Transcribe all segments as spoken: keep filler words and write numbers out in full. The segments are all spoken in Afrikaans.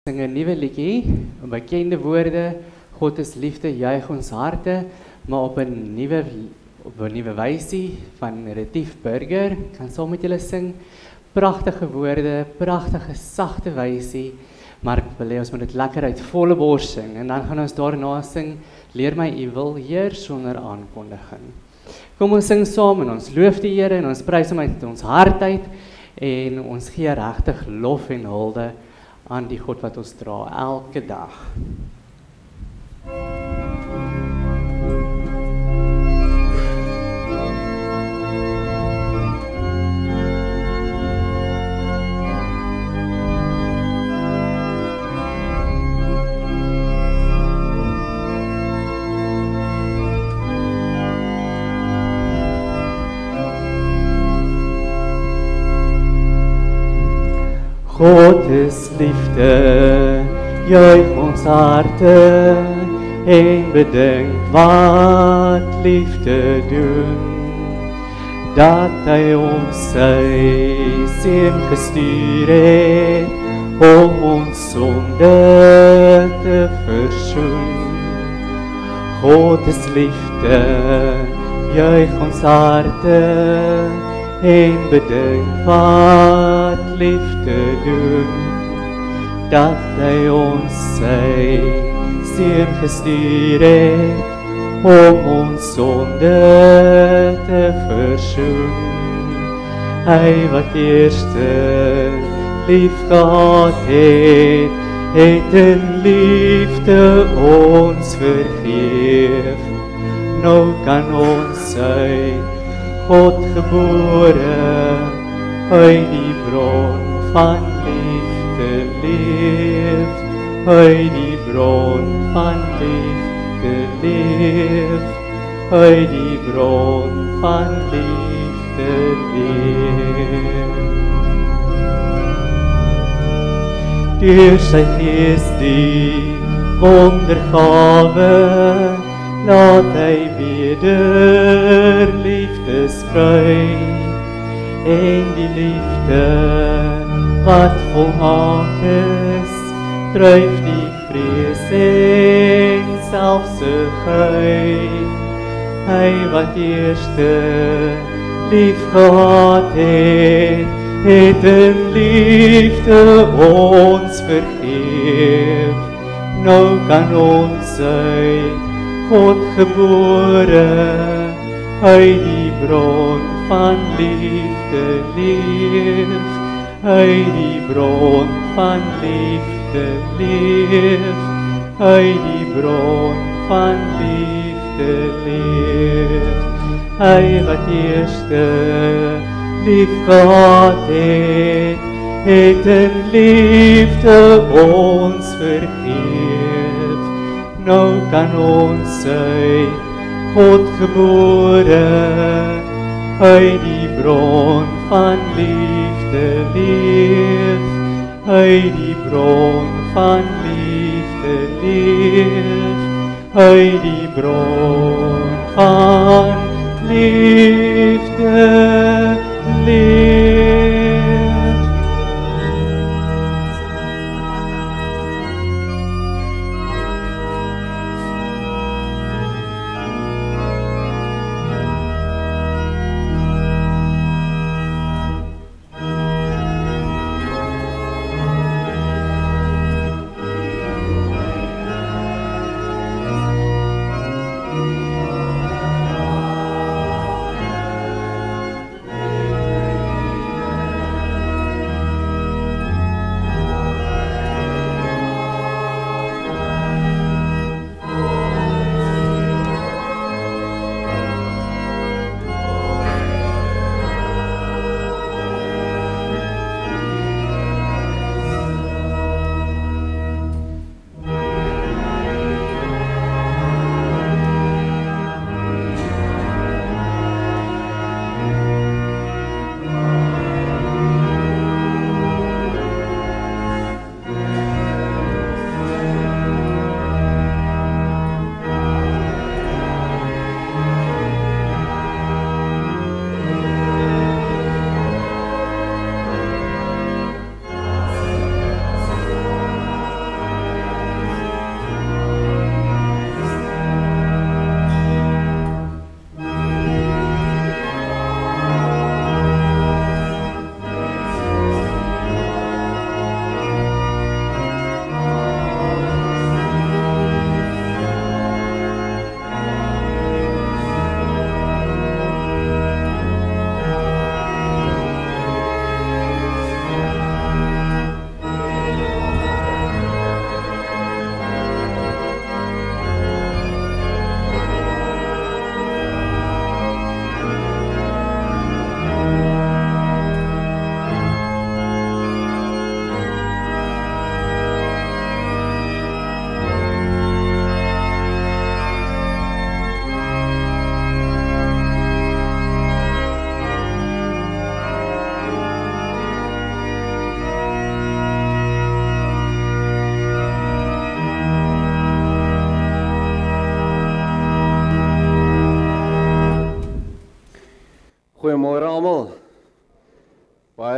Sing 'n nuwe liedjie, 'n bekende woorde, God is liefde, juig ons harte, maar op 'n nuwe op 'n nuwe wysie van Retief Burger. Ek kan saam met julle sing. Pragtige woorde, pragtige sagte wysie, maar ek wil hê ons moet dit lekker uit volle bors sing en dan gaan ons daarna sing Leer my U wil, Heer, sonder aankondiging. Kom ons sing saam en ons loof die Here en ons prys hom uit ons hart uit en ons gee regtig lof en hulde aan die God wat ons dra elke dag. God is liefde, juig ons harte en bedink wat liefde doen. Dat hy ons sy seun gestuur het om ons sonde te versoen. God is liefde, juig ons harte en bedink wat liefde doen, dat hy ons sy seun gestuur het om ons sonde te versoen. Hy wat eerste lief gehad het, het in liefde ons vergeef. Nou kan ons uit God gebore, uit die bron van liefde leef, uit die bron van liefde leef, uit die bron van liefde leef. Deur sy Gees die wondergawe, laat hy weder liefde sprei, en die liefde wat volmaak is, dryf die vrees en selfsugheid. Hy wat eerste lief gehad het, het in liefde ons vergeef. Nou kan ons uit God gebore, uit die bron van liefde leef, uit die bron van liefde leef, uit die bron van liefde leef. Hy wat eerste lief gehad het, het in liefde ons vergeef. Nou kan ons uit God gebore, uit die bron van liefde leef, uit die bron van liefde leef, uit die bron van liefde leef.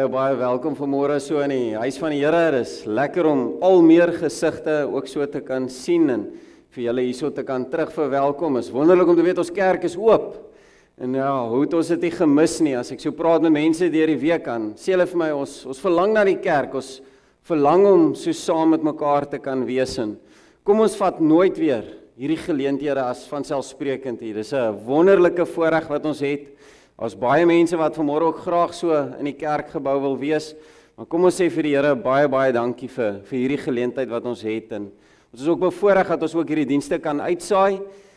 Baie, baie welkom vanmôre so in die huis van die Here. Dit is lekker om al meer gesigte ook so te kan sien en vir julle hierso te kan terugverwelkom. Is wonderlik om te weet ons kerk is oop. En ja, hoe het ons dit nie gemis nie. As ek so praat met mense deur die week aan, sê hulle vir my ons ons verlang na die kerk. Ons verlang om so saam met mekaar te kan wees. En kom ons vat nooit weer hierdie geleenthede as vanselfsprekend hier. Dis 'n wonderlike voorreg wat ons het. Daar's baie mense wat vanmôre ook graag so in die kerkgebou wil wees. Maar kom ons sê vir die Here baie baie dankie vir vir hierdie geleentheid wat ons het en ons is ook bevoorreg dat ons ook hierdie dienste kan uitsaai.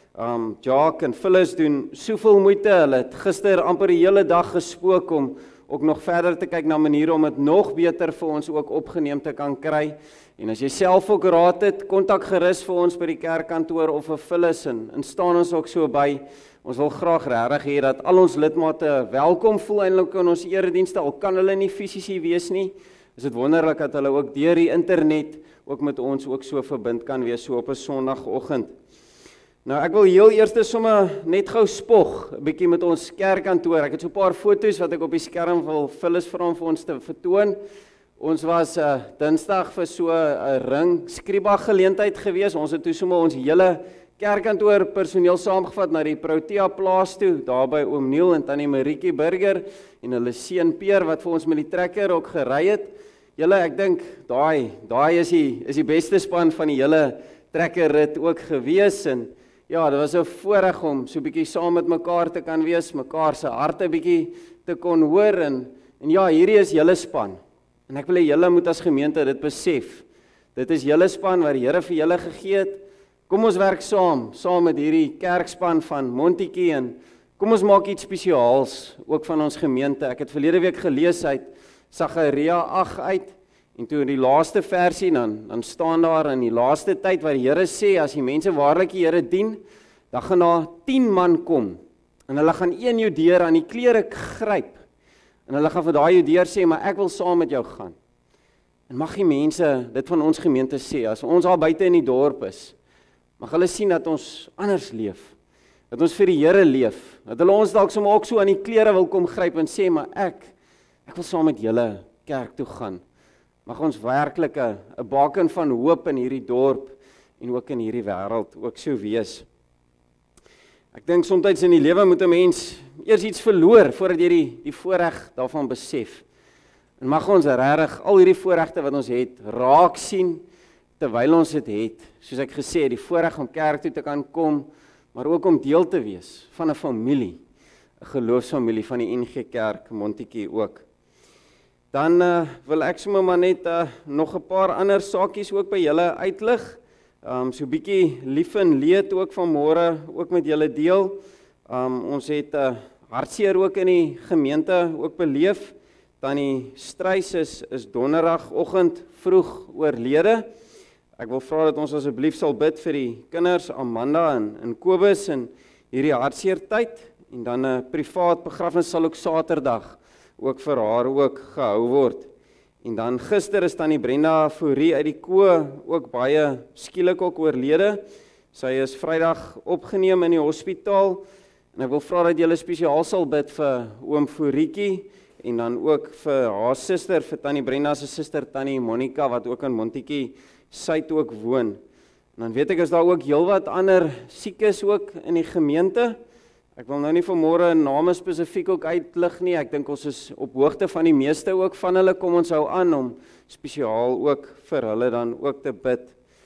Um Jacques en Phyllis doen soveel moeite. Hulle het gister amper die hele dag gespook om ook nog verder te kyk na maniere om dit nog beter vir ons ook opgeneem te kan kry. En as jy self ook raad het, kontak gerus vir ons by die kerkkantoor of vir Phyllis en, en staan ons ook so by. Ons wil graag regtig hê dat al ons lidmate welkom voel eintlik in ons eredienste, al kan hulle nie fisies hier wees nie. Is dit wonderlik dat hulle ook deur die internet ook met ons ook so verbind kan wees so op 'n Sondagoggend. Nou ek wil heel eers sommer net gou spog 'n bietjie met ons kerkkantoor. Ek het so 'n paar foto's wat ek op die skerm wil Phyllis vra om vir ons te vertoon. Ons was uh, Dinsdag vir so 'n uh, ring skriba geleentheid gewees. Ons het toe sommer ons hele kerkkantoor personeel saamgevat na die Protea plaas toe, daar by oom Neil en tannie Marietjie Burger en hulle seun Peer wat vir ons met die trekker ook gery het. Julle, ek dink daai daai is die is die beste span van die hele trekkerrit ook gewees en ja, dit was 'n voorreg om so 'n bietjie saam met mekaar te kan wees, mekaar se harte bietjie te kon hoor en en ja, hierdie is julle span. En ek wil hê julle moet as gemeente dit besef. Dit is julle span wat die Here vir julle gegee het. Kom ons werk saam, saam met hierdie kerkspan van Montetjie en kom ons maak iets spesiaals ook van ons gemeente. Ek het verlede week gelees uit Sagaria agt uit en toe in die laaste versie dan dan staan daar in die laaste tyd waar die Here sê as die mense waarlik die Here dien, dan gaan daar tien man kom en hulle gaan een Judeer aan die klere gryp en hulle gaan vir daai Judeer sê, maar ek wil saam met jou gaan. En mag die mense dit van ons gemeente sê, as ons al buite in die dorp is, mag hulle sien dat ons anders leef, dat ons vir die Here leef, dat hulle ons dalk sommer ook so aan die klere wil kom gryp en sê, maar ek, ek wil saam met julle kerk toe gaan. Mag ons werklik 'n 'n baken van hoop in hierdie dorp en ook in hierdie wêreld ook so wees. Ek dink soms in die lewe moet 'n mens eers iets verloor voordat jy die, die voorreg daarvan besef. En mag ons regtig al hierdie voorregte wat ons het, raak sien, terwyl ons dit het, soos ek gesê het, die voorreg om kerk toe te kan kom, maar ook om deel te wees van 'n familie, 'n geloofsfamilie van die N G Kerk Montetjie ook. Dan uh, wil ek sommer maar net uh, nog 'n paar ander saakies ook by julle uitlig. Um so 'n bietjie lief en leed ook vanmôre ook met julle deel. Um ons het 'n uh, hartseer ook in die gemeente ook beleef. Tannie Strys is is donderdagoggend vroeg oorlede. Ek wil vra dat ons asseblief sal bid vir die kinders Amanda en, en Kobus in hierdie hartseer tyd en dan 'n privaat begrafnis sal ook Saterdag ook vir haar ook gehou word. En dan gister is tannie Brenda Fourie uit die Ko ook baie skielik ook oorlede. Sy is Vrydag opgeneem in die hospitaal en ek wil vra dat julle spesiaal sal bid vir oom Fourietjie en dan ook vir haar suster, vir tannie Brenda se suster tannie Monica wat ook in Montetjie Suid ook woon. En dan weet ek is daar ook heelwat ander siekes ook in die gemeente. Ek wil nou nie vanmôre name spesifiek ook uitlig nie. Ek dink ons is op hoogte van die meeste ook van hulle. Kom ons hou aan om spesiaal ook vir hulle dan ook te bid.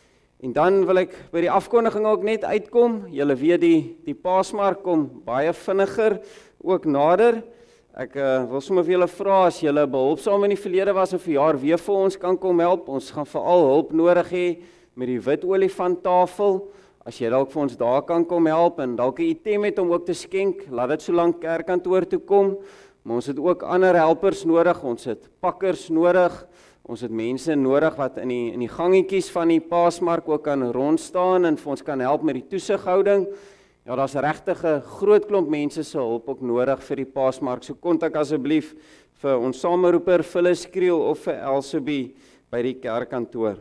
En dan wil ek by die afkondiging ook net uitkom. Julle weet die die Paasmark kom baie vinniger ook nader. Ek uh, wil sommer vir julle vra as julle behulpsaam in die verlede was of verjaar weer vir ons kan kom help. Ons gaan veral hulp nodig hê met die wit olifanttafel. As jy dalk vir ons daar kan kom help en dalk 'n item het om ook te skenk, laat dit so lank kerkkantoor toe kom. Maar ons het ook ander helpers nodig. Ons het pakkers nodig. Ons het mense nodig wat in die in die gangetjies van die Paasmark ook kan rondstaan en vir ons kan help met die toesighouding. Ja, daar's regtig 'n groot klomp mense se hulp ook nodig vir die Paasmark. So kontak asseblief vir ons sameroeper Phyllis Kriel of vir Elsabie by die kerkkantoor.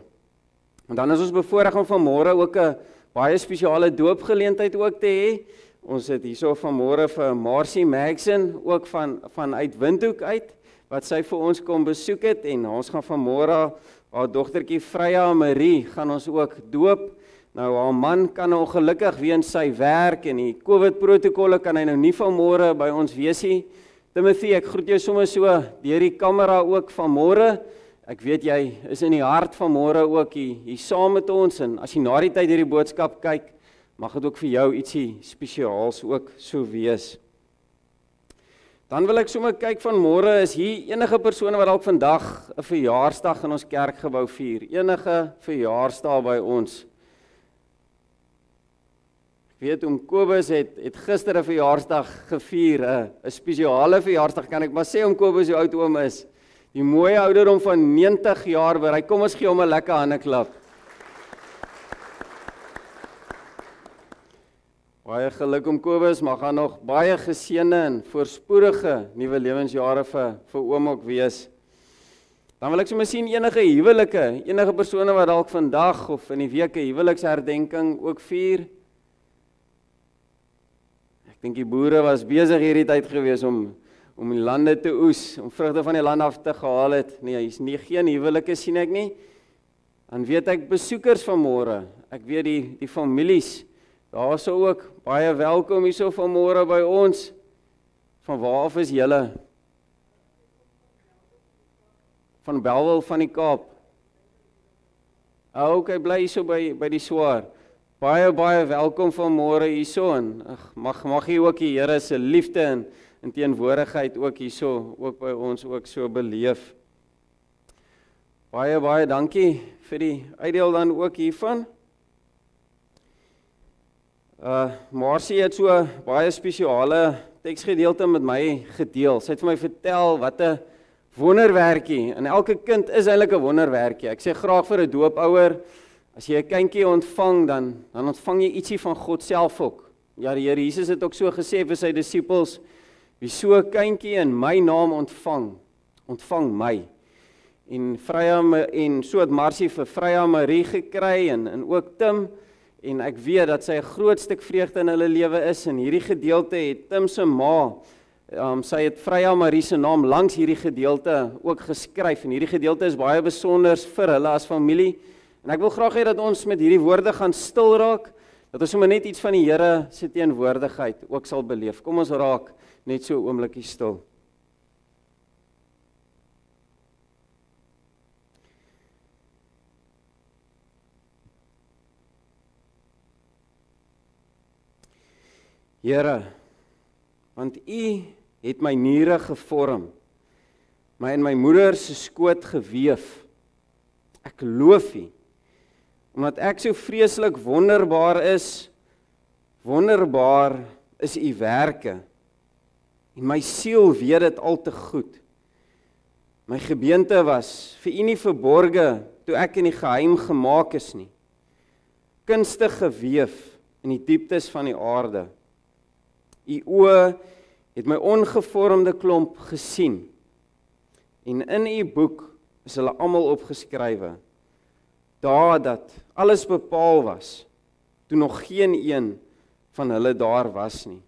En dan is ons bevoorreg om vanmôre ook 'n baie spesiale doopgeleentheid ook te hê. Ons het hierso vanmôre vir Marcy Magson ook van van uit Windhoek uit wat sy vir ons kom besoek het en ons gaan vanmôre haar dogtertjie Freya Marie gaan ons ook doop. Nou haar man kan ongelukkig weens sy werk en die COVID protokolle kan hy nou nie vanmôre by ons wees nie. Timothy, ek groet jou sommer so deur die kamera ook vanmôre. Ek weet jy is in die hart vanmôre ook hier, hier saam met ons en as jy na die tyd hierdie boodskap kyk, mag dit ook vir jou ietsie spesiaals ook so wees. Dan wil ek sommer kyk vanmôre, is hier enige persone wat dalk vandag 'n verjaarsdag in ons kerkgebou vier? Enige verjaarsdag by ons? Ek weet oom Kobus het, het gister 'n verjaarsdag gevier, 'n 'n spesiale verjaarsdag kan ek maar sê oom Kobus hoe oud oom is. Die mooie ouderdom van negentig jaar bereik. Kom ons gee hom 'n lekker handeklap. Baie geluk om Kobus, mag gaan nog baie geseënde en voorspoedige nuwe lewensjare vir vir oom ook wees. Dan wil ek sommer sien enige huwelike, enige persone wat dalk vandag of in die week 'n huweliksherdenking ook vier. Ek dink die boere was besig hierdie tyd gewees om om die lande te oes, om vrugte van die land af te gehaal het. Nee, hier's nie geen huwelike sien ek nie. Dan weet ek besoekers vanmôre. Ek weet die die families. Daar is ook baie welkom hierso vanmôre by ons. Van waar af is julle? Van Bellville van die Kaap. Ah, okay, bly hierso by by die Swaar. Baie baie welkom vanmôre hierso en ag mag mag jy ook die Here se liefde en in teenwoordigheid ook hierso ook by ons ook so beleef. Baie baie dankie vir die uitdeel dan ook hiervan. Uh Marcie het so baie spesiale teksgedeelte met my gedeel. Sy het vir my vertel wat 'n wonderwerkie, en elke kind is eintlik 'n wonderwerkie. Ek sê graag vir 'n doopouer, as jy 'n kindjie ontvang dan dan ontvang jy ietsie van God self ook. Ja, die Here Jesus het ook so gesê vir sy disippels, wie so 'n kindjie in my naam ontvang, ontvang my. En Freya en so het Marcie vir Freya Marie gekry en en ook Tim. En ek weet dat sy 'n groot stuk vreugde in hulle lewe is, en hierdie gedeelte het Tim se ma, um, sy het Freya Marie se naam langs hierdie gedeelte ook geskryf, en hierdie gedeelte is baie besonders vir hulle as familie, en ek wil graag hê dat ons met hierdie woorde gaan stil raak, dat ons sommer net iets van die Here se teenwoordigheid ook sal beleef. Kom ons raak net so 'n oombliekie stil. Here, want U het my niere gevorm, my in my moeder se skoot geweef. Ek loof U, omdat ek so vreeslik wonderbaar is, wonderbaar is U werke, en my siel weet dit al te goed. My gebeente was vir U nie verborge, toe ek in die geheim gemaak is nie, kunstig geweef in die dieptes van die aarde. U oë het my ongevormde klomp gesien, en in U boek is hulle almal opgeskrywe, daar dat alles bepaal was, toe nog geen een van hulle daar was nie.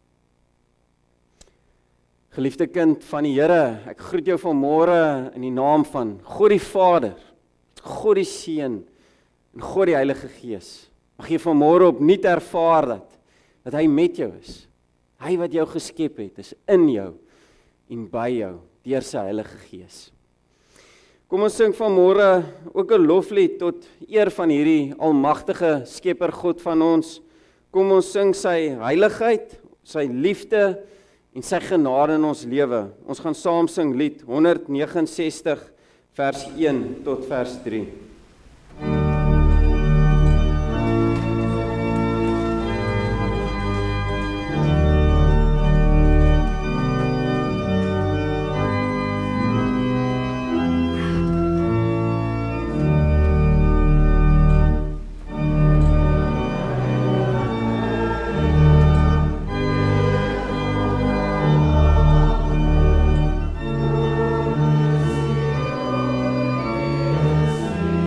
Geliefde kind van die Here, ek groet jou vanmôre in die naam van God die Vader, God die Seun en God die Heilige Gees. Mag jy vanmôre opnuut ervaar dat, dat hy met jou is. Hy wat jou geskep het, is in jou en by jou, deur sy Heilige Gees. Kom ons sing vanmôre ook 'n loflied tot eer van hierdie almagtige Skepper God van ons. Kom ons sing sy heiligheid, sy liefde en sy genade in ons lewe. Ons gaan saam sing lied honderd ses nege ses vers een tot vers drie. Thank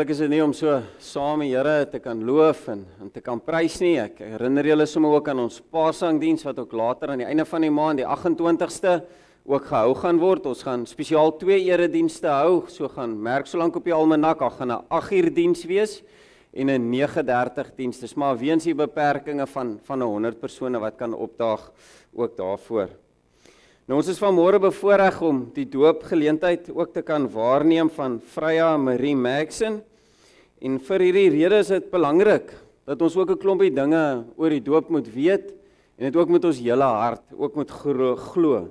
Maklik is dit nie om so saam die Here te kan loof en, en te kan prys nie. Ek herinner julle sommer ook aan ons Paasangdiens wat ook later aan die einde van die maand, die agt-en-twintigste, ook gehou gaan word. Ons gaan spesiaal twee eredienste hou. So gaan merk so lank op die almanak, daar gaan 'n agt uur diens wees en 'n nege dertig diens. Dis maar weens die beperkings van van honderd persone wat kan opdaag ook daarvoor. Nou ons is vanmôre bevoorreg om die doopgeleentheid ook te kan waarneem van Freya Marie Maxson. En vir hierdie rede is dit belangrik dat ons ook 'n klompie dinge oor die doop moet weet en dit ook met ons hele hart ook moet glo.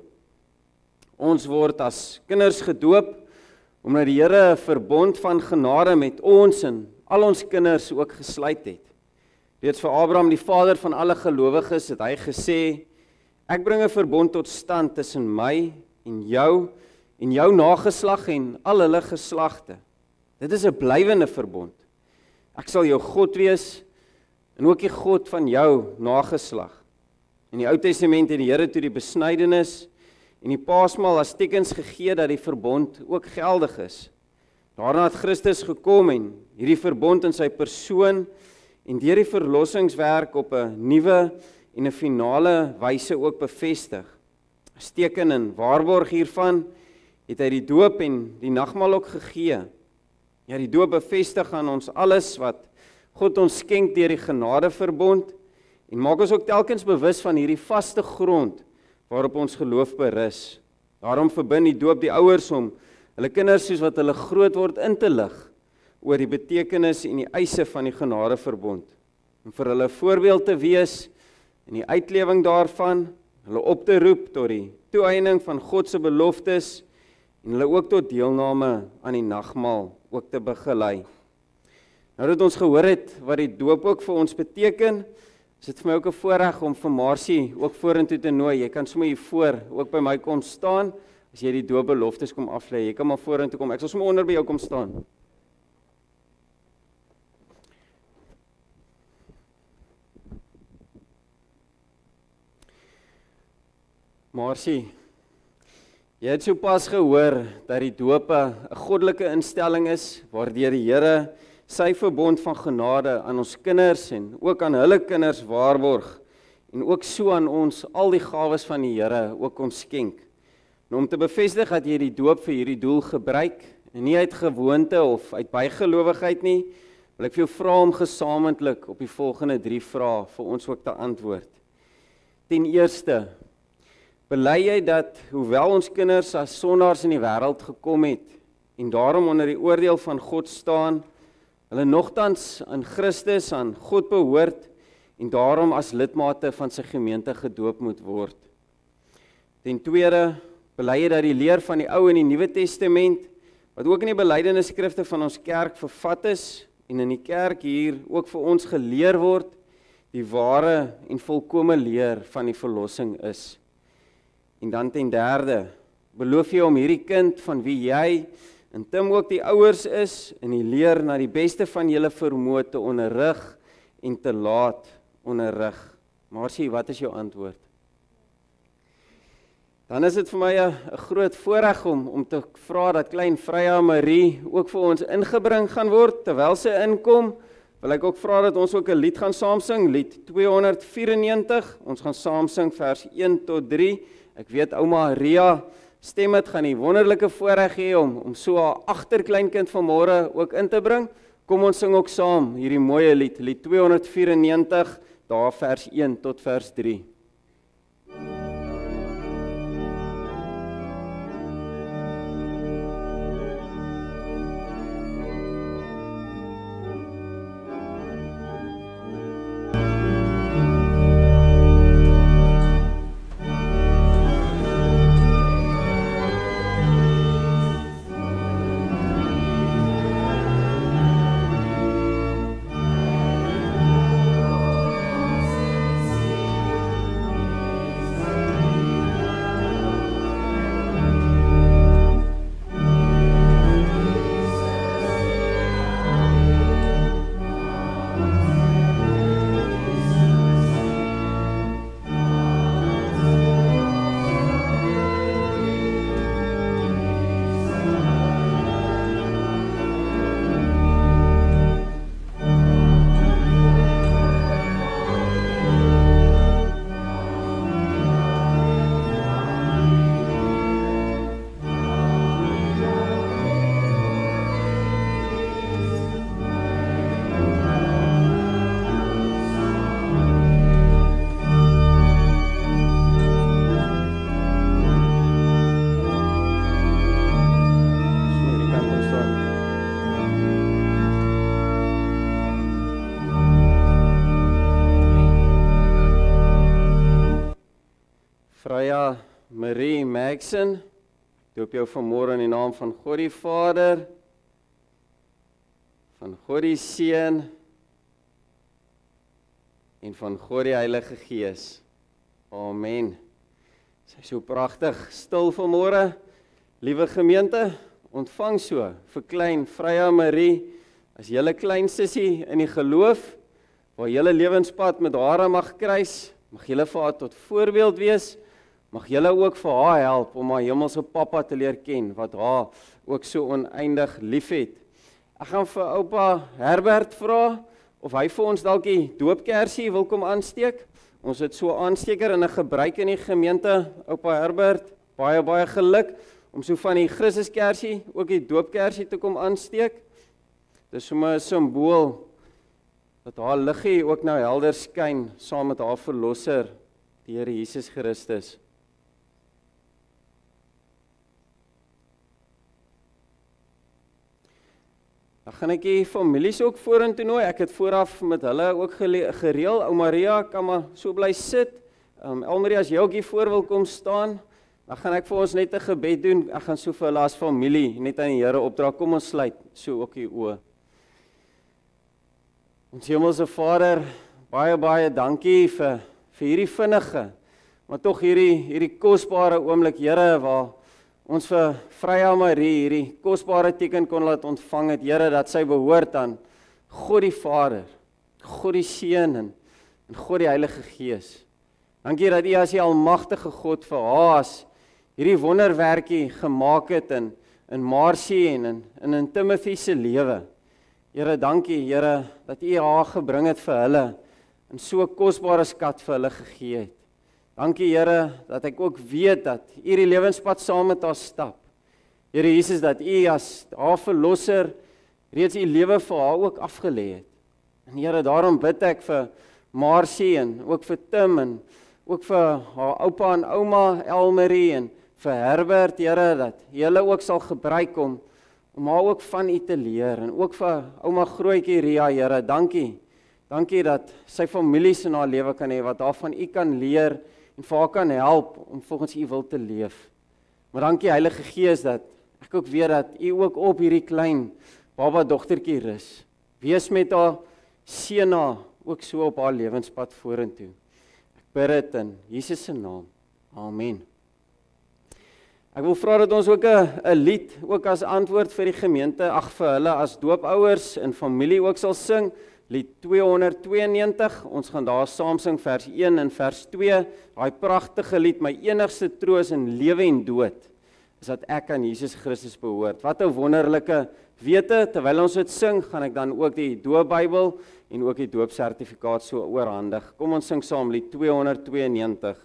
Ons word as kinders gedoop omdat die Here 'n verbond van genade met ons en al ons kinders ook gesluit het. Reeds vir Abraham, die vader van alle gelowiges, het hy gesê: ek bring 'n verbond tot stand tussen my en jou en jou nageslag en al hulle geslagte. Dit is 'n blywende verbond. Ek sal jou God wees en ook die God van jou nageslag. In die Ou Testament het die Here toe die besnydenis en die Paasmaal as tekens gegee dat die verbond ook geldig is. Daarna het Christus gekom en hierdie verbond in sy persoon en deur die verlossingswerk op 'n nuwe en 'n finale wyse ook bevestig. As teken en waarborg hiervan het hy die doop en die nagmaal ook gegee. Ja, die doop bevestig aan ons alles wat God ons skenk deur die genadeverbond en maak ons ook telkens bewus van hierdie vaste grond waarop ons geloof berus. Daarom verbind die doop die ouers om hulle kinders soos wat hulle groot word in te lig oor die betekenis en die eise van die genadeverbond. En vir hulle voorbeeld te wees en die uitlewing daarvan, hulle op te roep tot die toeëning van God se beloftes en hulle ook tot deelname aan die nagmaal ook te begelei. Nou dat ons gehoor het wat die doop ook vir ons beteken, is dit vir my ook 'n voorreg om vir Marcie ook vorentoe te nooi. Jy kan sommer hier voor ook by my kom staan as jy die doopbeloftes kom aflê. Jy kan maar vorentoe kom. Ek sal sommer onder by jou kom staan. Marcie, jy het sopas gehoor dat die doop 'n goddelike instelling is, waardeur die Here sy verbond van genade aan ons kinders en ook aan hulle kinders waarborg, en ook so aan ons al die gawes van die Here ook ons skenk. Nou om te bevestig dat jy die doop vir hierdie doel gebruik, en nie uit gewoonte of uit bygelowigheid nie, wil ek vir jou vra om gesamentlik op die volgende drie vrae vir ons ook te antwoord. Ten eerste, bely jy dat, hoewel ons kinders as sondaars in die wêreld gekom het, en daarom onder die oordeel van God staan, hulle nogtans aan Christus, aan God behoort, en daarom as lidmate van sy gemeente gedoop moet word. Ten tweede, bely jy dat die leer van die Ou en die Nuwe Testament, wat ook in die belydenisskrifte van ons kerk vervat is, en in die kerk hier ook vir ons geleer word, die ware en volkome leer van die verlossing is. En dan ten derde, beloof jy om hierdie kind van wie jy en Tim ook die ouers is, in die leer na die beste van julle vermoë te onderrig en te laat onderrig. Marcie, wat is jou antwoord? Dan is dit vir my 'n groot voorreg om, om te vra dat klein Freya Marie ook vir ons ingebring gaan word. Terwyl sy inkom, wil ek ook vra dat ons ook 'n lied gaan saam sing, lied twee honderd vyf-en-negentig. Ons gaan saam sing vers een tot drie. Ek weet ouma Ria stem het gaan die wonderlike voorreg hê om, om so 'n agterkleinkind vanmôre ook in te bring. Kom ons sing ook saam hierdie mooie lied, lied twee honderd vyf-en-negentig, daar vers een tot vers drie. Magson. Ek doop jou vanmôre in die naam van God die Vader, van God die Seun en van God die Heilige Gees. Amen. Sy is so pragtig stil vanmôre. Liewe gemeente, ontvang so vir klein Freya Marie as julle klein sussie in die geloof, waar julle lewenspad met haar mag kruis. Mag julle vir haar tot voorbeeld wees. Mag julle ook vir haar help om haar hemelse Pappa te leer ken, wat haar ook so oneindig liefhet. Ek gaan vir oupa Herbert vra of hy vir ons dalk die doopkersie wil kom aansteek. Ons het so aansteker in 'n gebruik in die gemeente. Oupa Herbert, baie baie geluk om so van die Christuskersie ook die doopkersie te kom aansteek. Dis sommer 'n simbool dat haar liggie ook nou helder skyn saam met haar verlosser, die Here Jesus Christus. Dan gaan ek die families ook vorentoe nooi. Ek het vooraf met hulle ook gereël. Ou Maria kan maar so bly sit. Um, Elmarie, as jy ook hier voor wil kom staan, dan gaan ek vir ons net 'n gebed doen. Ek gaan so vir hulle as familie net aan die Here opdra. Kom ons sluit so ook die oë. Ons Hemelse Vader, baie baie dankie vir vir hierdie vinnige, maar tog hierdie hierdie kosbare oomblik, Here, waar ons vir Freya Marie hierdie kosbare teken kon laat ontvang het, Here, dat sy behoort aan God die Vader, God die Seun en, en God die Heilige Gees. Dankie dat U as die almagtige God vir haar as hierdie wonderwerkie gemaak het in in Marcie en in in, in Timothy se lewe. Here, dankie, Here, dat U haar gebring het vir hulle en so 'n kosbare skat vir hulle gegee het. Dankie, Here, dat ek ook weet dat U die lewenspad saam met haar stap. Here Jesus, dat U as haar verlosser reeds U lewe vir haar ook afgelê het. En Here, daarom bid ek vir Marcie en ook vir Tim en ook vir haar oupa en ouma Elmarie en vir Herbert, Here, dat julle ook sal gebruik om om haar ook van U te leer, en ook vir ouma Grootjie Ria, Here, dankie, dankie dat sy families in haar lewe kan hê, wat haar van U kan leer, en vir haar kan help, om volgens U wil te leef. Maar dankie Heilige Gees, dat ek ook weet dat U ook op hierdie klein baba dogtertjie rus. Wees met haar, seën haar, ook so op haar lewenspad vorentoe. Ek bid dit in Jesus se naam. Amen. Ek wil vra dat ons ook 'n 'n lied ook as antwoord vir die gemeente, ag vir hulle as doopouers en familie ook sal sing, lied twee honderd tweeënnegentig. Ons gaan daar saam sing vers een en vers twee. Daai pragtige lied, my enigste troos in lewe en dood, is dat ek aan Jesus Christus behoort. Wat 'n wonderlike wete. Terwyl ons dit sing, gaan ek dan ook die doopbybel en ook die doopsertifikaat so oorhandig. Kom ons sing saam lied twee honderd tweeënnegentig.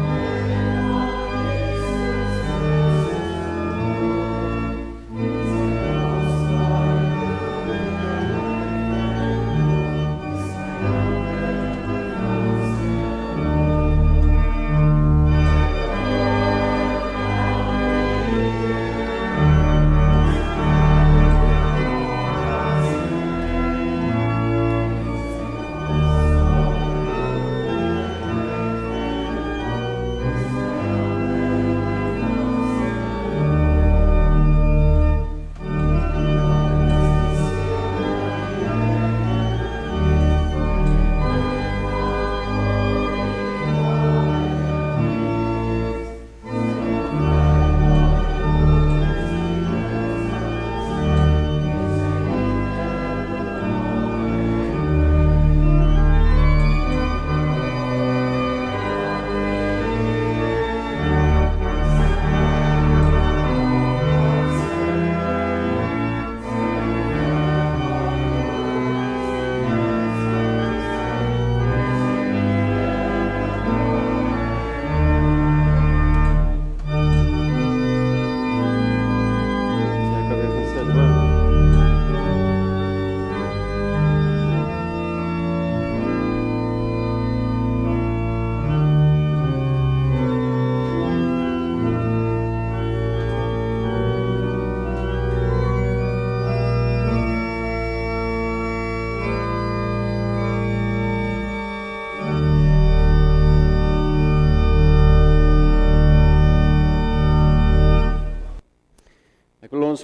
Thank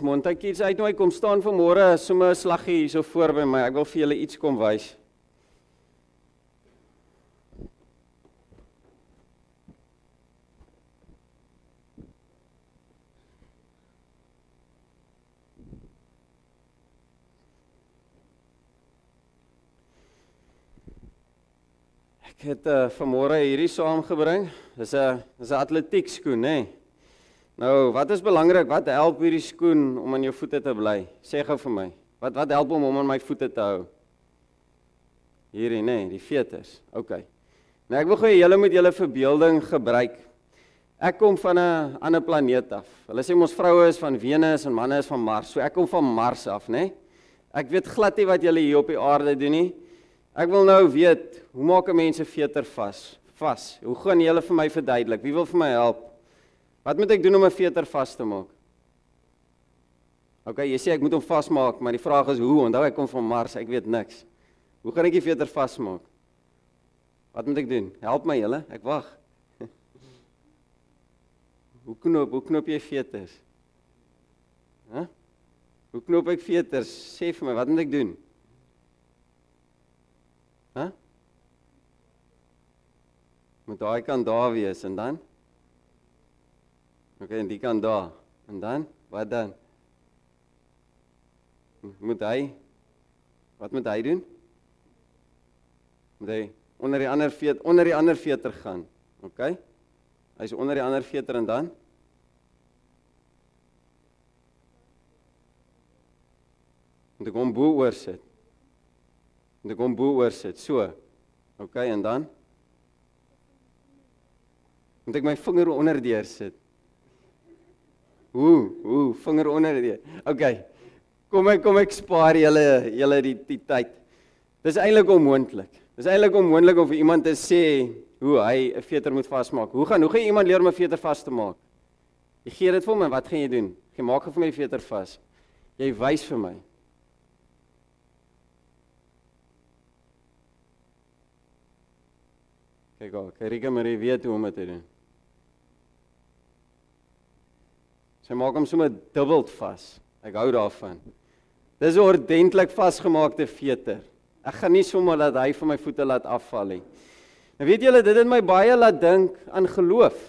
Monty Kids uitnooi, kom staan vanmôre sommer 'n slaggie hier so voor by my. Ek wil vir julle iets kom wys. Ek het uh, vanmôre hierdie saamgebring. Dis 'n dis 'n atletiek skoen, hè. Nee? Nou, wat is belangrik? Wat help hierdie skoen om aan jou voete te bly? Sê gou vir my. Wat wat help hom om aan my voete te hou? Hierdie, nê, nee, die veters. OK. Nou ek wil gou julle met julle verbeelding gebruik. Ek kom van 'n ander planeet af. Hulle sê ons vroue is van Venus en manne is van Mars. So ek kom van Mars af, nê? Nee? Ek weet glad nie wat julle hier op die aarde doen nie. Ek wil nou weet, hoe maak 'n mens 'n veter vas? Vas. Hoe gaan julle vir my verduidelik? Wie wil vir my help? Wat moet ek doen om 'n veter vas te maak? OK, jy sê ek moet hom vasmaak, maar die vraag is hoe? Onthou ek kom van Mars, ek weet niks. Hoe gaan ek die veter vasmaak? Wat moet ek doen? Help my julle, ek wag. Hoe knoop, hoe knoop jy veters? Hæ? Huh? Hoe knoop ek veters? Sê vir my, wat moet ek doen? Hæ? Huh? Moet daai kan daar wees en dan? OK, en die kan daar. En dan? Wat dan? Moet hy? Wat moet hy doen? Moet hy onder die ander veter, onder die ander veter gaan. OK? Hy is onder die ander veter en dan? Moet ek hom bo oor sit. Moet ek hom bo oor sit, so. OK, en dan? Moet ek my vinger onder deur sit. Hoe, hoe, vinger onder deur. OK. Kom ek kom ek spaar julle julle die die tyd. Dis eintlik onmoontlik. Dis eintlik onmoontlik om vir iemand te sê hoe hy 'n veter moet vasmaak. Hoe gaan hoe gaan iemand leer om 'n veter vas te maak? Jy gee dit vir hom en wat gaan jy doen? Jy maak vir my die veter vas. Jy wys vir my. Kyk gou, Karika Marie weet hoe om dit te doen. Sy maak hom sommer dubbeld vas. Ek hou daarvan. Dis 'n ordentlik vasgemaakte veter. Ek gaan nie sommer dat hy van my voete laat afval nie. Nou weet julle, dit het my baie laat dink aan geloof.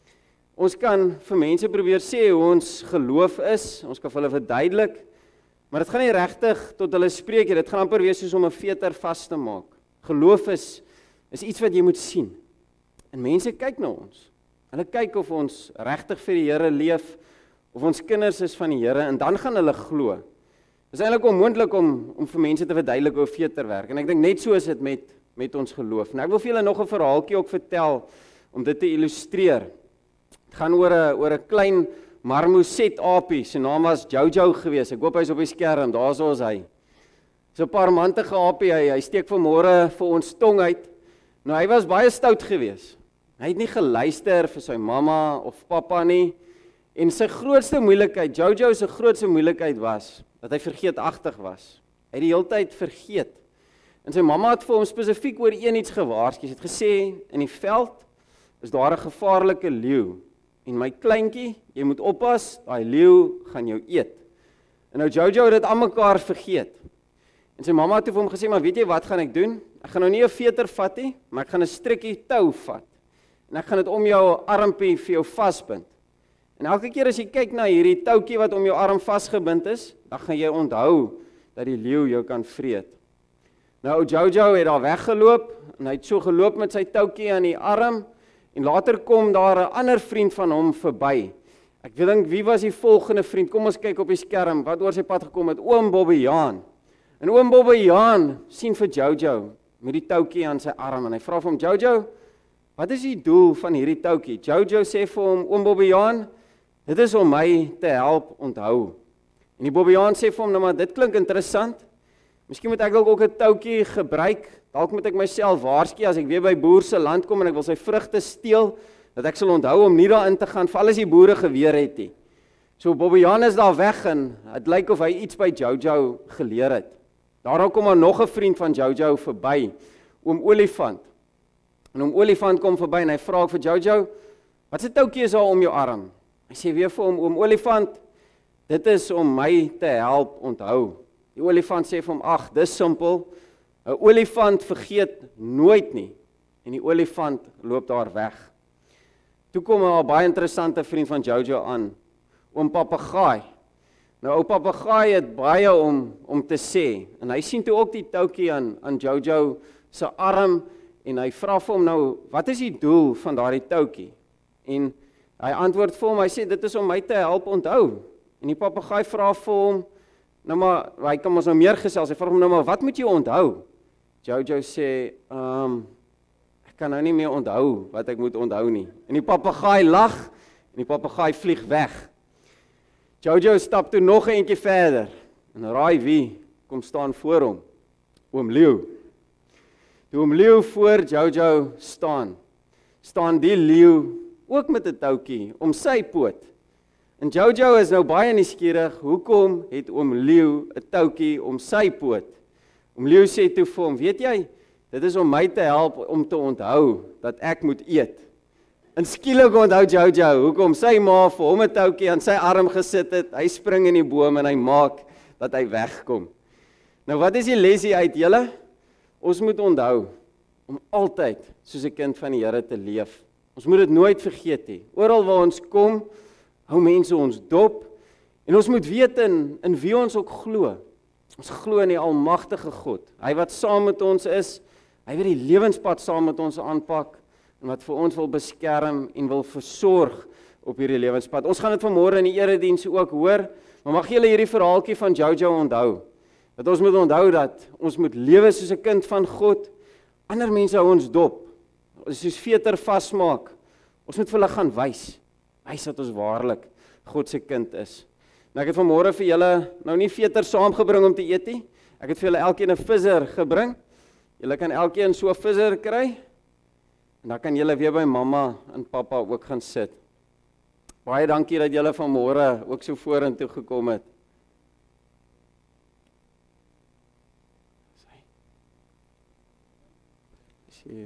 Ons kan vir mense probeer sê hoe ons geloof is, ons kan vir hulle verduidelik, maar dit gaan nie regtig tot hulle spreek nie. Dit gaan amper wees soos om 'n veter vas te maak. Geloof is is iets wat jy moet sien. En mense kyk na ons. Hulle kyk of ons regtig vir die Here leef, of ons kinders is van die Here, en dan gaan hulle glo. Dit is eintlik onmoontlik om om vir mense te verduidelik hoe 'n veter werk. En ek dink net so is dit met met ons geloof. Nou ek wil vir julle nog 'n verhaaltjie ook vertel om dit te illustreer. Dit gaan oor 'n oor 'n klein marmoset aapie. Sy naam was Jojo geweest. Ek hoop hy's op die skerm. Daarso is hy. So 'n paar mantige aapie. Hy hy steek vanmôre vir ons tong uit. Nou hy was baie stout geweest. Hy het nie geluister vir sy mamma of pappa nie. En sy grootste moeilikheid, Jojo se grootste moeilikheid was dat hy vergeetagtig was. Hy het die hele tyd vergeet. En sy mamma het vir hom spesifiek oor een iets gewaarsku. Sy het gesê, in die veld is daar 'n gevaarlike leeu. En my kleintjie, jy moet oppas, daai leeu gaan jou eet. En nou Jojo het dit almekaar vergeet. En sy mamma het vir hom gesê, maar weet jy wat gaan ek doen? Ek gaan nou nie 'n veter vat nie, maar ek gaan 'n strikkie tou vat. En ek gaan dit om jou armpie vir jou vasbind. En elke keer as jy kyk na hierdie toutjie wat om jou arm vasgebind is, dan gaan jy onthou dat die leeu jou kan vreet. Nou Jojo het daar weggeloop en hy het so geloop met sy toutjie aan die arm en later kom daar 'n ander vriend van hom verby. Ek weet dink wie was die volgende vriend? Kom ons kyk op die skerm wat oor sy pad gekom het. Oom Bobbejaan. En oom Bobbejaan sien vir Jojo met die toutjie aan sy arm en hy vra vir hom, Jojo, wat is die doel van hierdie toutjie? Jojo sê vir hom, oom Bobbejaan, dit is om my te help onthou. En die Bobbejaan sê vir hom, nou maar dit klink interessant. Miskien moet ek ook 'n toutjie gebruik. Dalk moet ek myself waarsku as ek weer by boer se land kom en ek wil sy vrugte steel, dat ek sal onthou om nie daarin te gaan, veral as die boere geweer het nie. So Bobbejaan is daar weg en dit lyk of hy iets by Jojo geleer het. Daarom kom maar nog 'n vriend van Jojo verby, oom Olifant. En oom Olifant kom verby en hy vra vir Jojo, wat se toutjie is daar om jou arm? Hy sê weer vir hom, oom Olifant, dit is om my te help onthou. Die olifant sê vir hom, ag, dis simpel. 'n Olifant vergeet nooit nie. En die olifant loop daar weg. Toe kom 'n baie interessante vriend van Jojo aan, oom Papegaai. Nou, ou Papegaai het baie om om te sê. En hy sien toe ook die toukie aan aan Jojo se arm en hy vra vir hom nou, wat is die doel van daardie toukie? En hy antwoord vir hom, hy sê dit is om my te help onthou. En die Papegaai vra vir hom, nou maar, hy kan ons nou meer gesels, hy vra hom nou maar, wat moet jy onthou? Jojo sê, ehm um, ek kan nou nie meer onthou wat ek moet onthou nie. En die Papegaai lag en die Papegaai vlieg weg. Jojo stap toe nog 'n entjie verder en raai wie kom staan voor hom? Oom Leeu. Toe oom Leeu voor Jojo staan, staan die leeu ook met 'n toukie om sy poot. En Jojo is nou baie nuuskierig, hoekom het oom Leeu 'n toukie om sy poot? Oom Leeu sê toe vir hom, weet jy, dit is om my te help om te onthou dat ek moet eet. En skielik onthou Jojo, hoekom sy ma vir hom 'n toukie aan sy arm gesit het, hy spring in die boom en hy maak dat hy wegkom. Nou wat is die les hier uit julle? Ons moet onthou om altyd soos 'n kind van die Here te leef. Ons moet dit nooit vergeet nie. Oral waar ons kom, hou mense ons dop en ons moet weet in, in wie ons ook glo. Ons glo in die almagtige God. Hy wat saam met ons is, hy wat die lewenspad saam met ons aanpak en wat vir ons wil beskerm en wil versorg op hierdie lewenspad. Ons gaan dit vanmôre in die erediens ook hoor, maar mag julle hierdie verhaaltjie van Jojo onthou. Dat ons moet onthou dat ons moet lewe soos 'n kind van God. Ander mense hou ons dop. Ons soos veter vasmaak. Ons moet vir hulle gaan wys. Wys dat ons waarlik God se kind is. Nou ek het vanmôre vir julle nou nie veter saamgebring om te eet nie. Ek het vir julle elkeen 'n visser gebring. Julle kan elkeen so 'n visser kry. En dan kan julle weer by mamma en pappa ook gaan sit. Baie dankie dat julle vanmôre ook so vorentoe gekom het. Hier.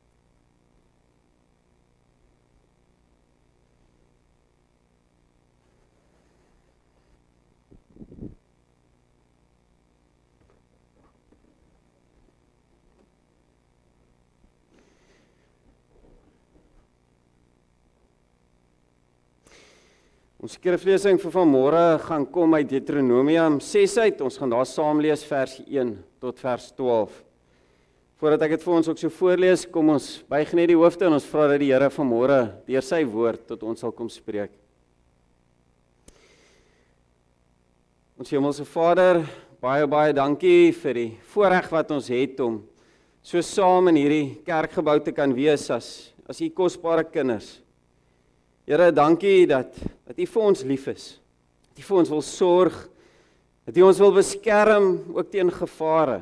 Ons skriflesing vir vanmôre gaan kom uit Deuteronomium ses uit. Ons gaan daar saam lees vers een tot vers twaalf. Voordat ek dit vir ons ook so voorlees, kom ons buig net die hoofde en ons vra dat die Here vanmôre deur sy woord tot ons sal kom spreek. Ons Hemelse Vader, baie baie dankie vir die voorreg wat ons het om so saam in hierdie kerkgebou te kan wees as as u kosbare kinders. Here, dankie dat dat u vir ons lief is. Dat u vir ons wil sorg, dat u ons wil beskerm ook teen gevare.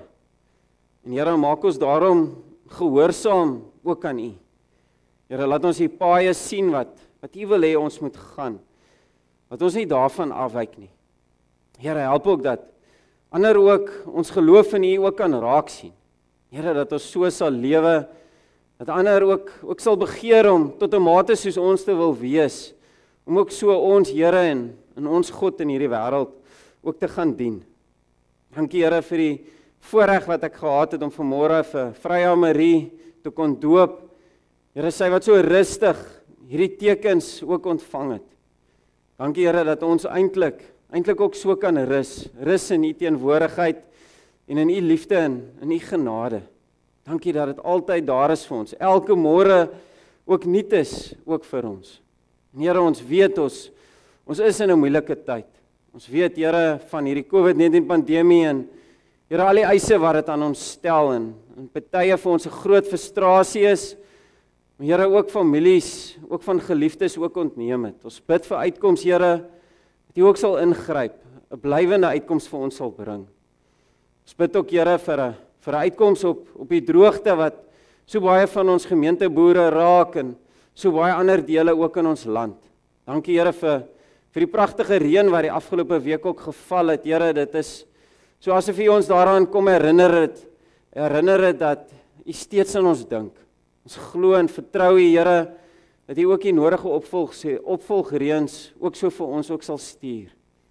En Here, maak ons daarom gehoorsaam ook aan u. Here, laat ons die paaie sien wat wat u wil hê ons moet gaan. Wat ons nie daarvan afwyk nie. Here, help ook dat ander ook ons geloof in u ook kan raak sien. Here, dat ons so sal lewe, dat ander ook ook sal begeer om tot 'n mate soos ons te wil wees, om ook so ons Here en, en ons God in hierdie wêreld ook te gaan dien. Dankie Here vir die voorreg wat ek gehad het om vanmôre vir Vrya Marie te kon doop. Here, sy wat so rustig hierdie tekens ook ontvang het. Dankie Here dat ons eintlik eintlik ook so kan rus, rus in u teenwoordigheid en in u liefde en in u genade. Dankie dat dit altyd daar is vir ons. Elke môre ook nuut is ook vir ons. En Here, ons weet ons ons is in 'n moeilike tyd. Ons weet Here van hierdie COVID negentien pandemie en Here, al die eise wat dit aan ons stel en, en partye vir ons 'n groot frustrasie is, maar Here, ook families, ook van geliefdes ook ontneem het. Ons bid vir uitkoms, Here, dat U ook sal ingryp, 'n blywende uitkoms vir ons sal bring. Ons bid ook, Here, vir 'n vir 'n uitkoms op op die droogte wat so baie van ons gemeenteboere raak en so baie ander dele ook in ons land. Dankie Here vir vir die pragtige reën wat die afgelope week ook geval het. Here, dit is so asof U ons daaraan kom herinner het, herinner het dat U steeds aan ons dink. Ons glo en vertrou U, Here, dat U ook die nodige opvolg opvolgreëns ook so vir ons ook sal stuur.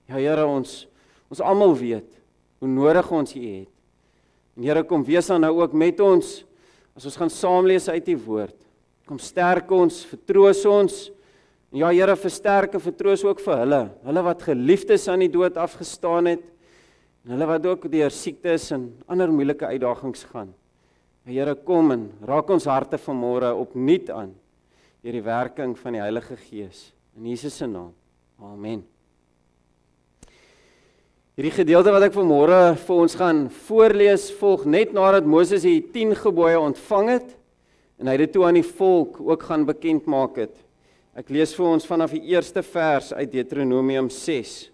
Ja Here, ons ons almal weet hoe nodig ons U het. En Here, kom wees dan nou ook met ons as ons gaan saamlees uit U woord. Kom sterk ons, vertroos ons. En ja Here, versterk en vertroos ook vir hulle, hulle wat geliefdes aan die dood afgestaan het, en hulle wat ook deur siektes en ander moeilike uitdagings gaan. Here, kom en raak ons harte vanmôre opnuut aan deur die werking van die Heilige Gees. In Jesus se naam. Amen. Hierdie gedeelte wat ek vanmôre vir ons gaan voorlees, volg net nadat Moses die tien gebooie ontvang het en hy dit toe aan die volk ook gaan bekend maak het. Ek lees vir ons vanaf die eerste vers uit Deuteronomium ses.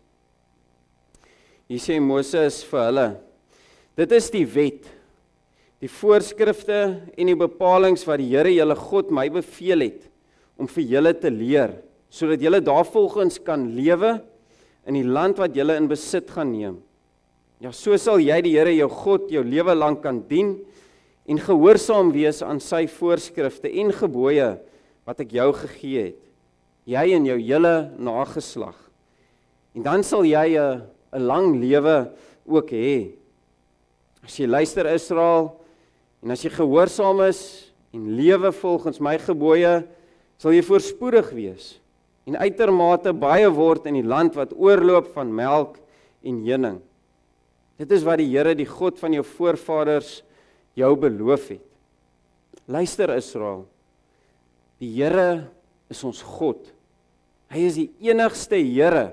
Hier sê Moses vir hulle: Dit is die wet, die voorskrifte en die bepalings wat die Here julle God my beveel het om vir julle te leer, sodat julle daarvolgens kan lewe in die land wat julle in besit gaan neem. Ja, so sal jy die Here jou God jou lewe lank kan dien en gehoorsaam wees aan sy voorskrifte en gebooie wat ek jou gegee het, jy en jou hele nageslag. En dan sal jy 'n 'n lang lewe ook hê. As jy luister Israel, en as jy gehoorsaam is en lewe volgens my gebooie, sal jy voorspoedig wees en uitermate baie word in die land wat oorloop van melk en honing. Dit is wat die Here, die God van jou voorvaders, jou beloof het. Luister Israel, die Here is ons God. Hy is die enigste Here.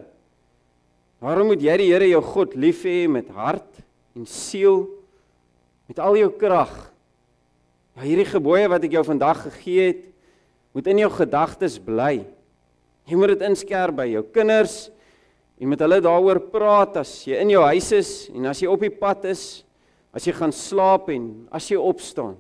Waarom moet jy die Here jou God lief hê met hart en siel, met al jou krag? Ja, hierdie gebooie wat ek jou vandag gegee het, moet in jou gedagtes bly. Jy moet dit inskerp by jou kinders en met hulle daaroor praat as jy in jou huis is en as jy op die pad is, as jy gaan slaap en as jy opstaan.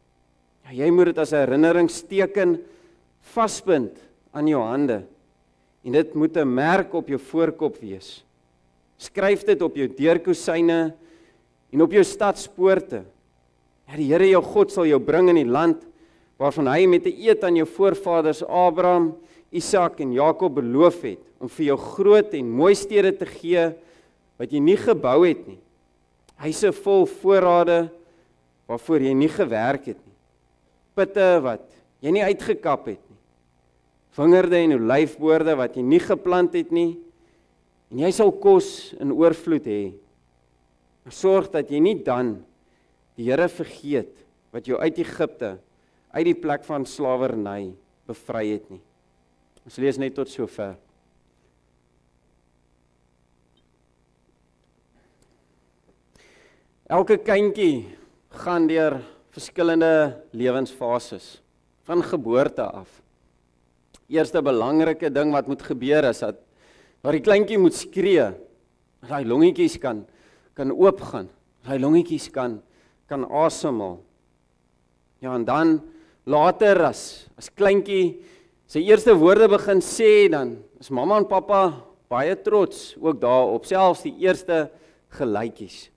Ja, jy moet dit as 'n herinneringsteken vasbind aan jou hande en dit moet 'n merk op jou voorkop wees. Skryf dit op jou deurkosyne en op jou stadspoorte. Ja, die Here jou God sal jou bring in die land waarvan hy met 'n eed aan jou voorvaders Abraham, Isak en Jakob beloof het, om vir jou groot en mooi stede te gee wat jy nie gebou het nie. Huise vol voorrade waarvoor jy nie gewerk het nie. Putte wat jy nie uitgekap het nie. Vingerde en olyfboorde wat jy nie geplant het nie. En jy sal kos in oorvloed hê. Maar sorg dat jy nie dan die Here vergeet wat jou uit Egipte, uit die plek van slawerny bevry het nie. Ons lees net tot sover. Elke kindjie gaan deur verskillende lewensfases, van geboorte af. Eerste belangrike ding wat moet gebeur is dat waar die kleintjie moet skree, dat hy longetjies kan kan oopgaan, dat hy longetjies kan kan asemhaal. Ja, en dan later as as kleintjie sy eerste woorde begin sê, dan is mamma en pappa baie trots ook daarop, selfs die eerste geluitjies.